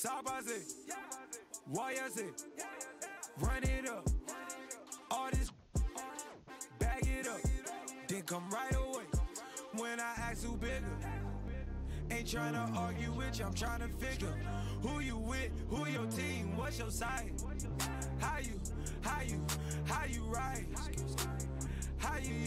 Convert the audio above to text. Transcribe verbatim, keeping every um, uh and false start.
Sabase, Wayase, run it up. All this, bag it up. Then come right away when I ask who bigger. Ain't tryna argue with you, I'm tryna figure who you with, who your team, what's your side. How you, how you, how you ride. How you